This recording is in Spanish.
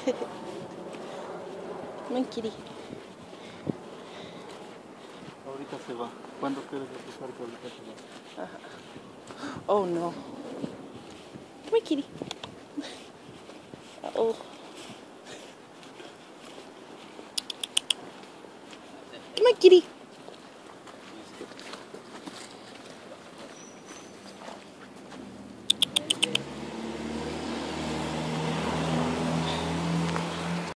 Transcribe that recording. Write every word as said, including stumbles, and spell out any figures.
Come on, kitty. Ahorita se va. ¿Cuándo quieres empezar que ahorita se va? Ajá. Oh no. Come on, kitty. Oh. Come on, kitty.